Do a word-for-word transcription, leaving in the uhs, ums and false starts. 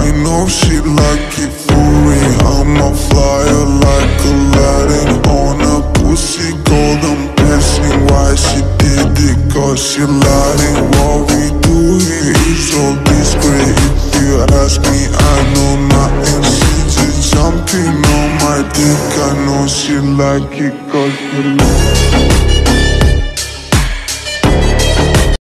I know she like it for real. I'm a flyer like Aladdin on a pussy golden passing. Why she did it? Cause she lying. What we do here is so discreet. If you ask me, I know nothing. She just jumping on my dick. I know she like it cause she like it.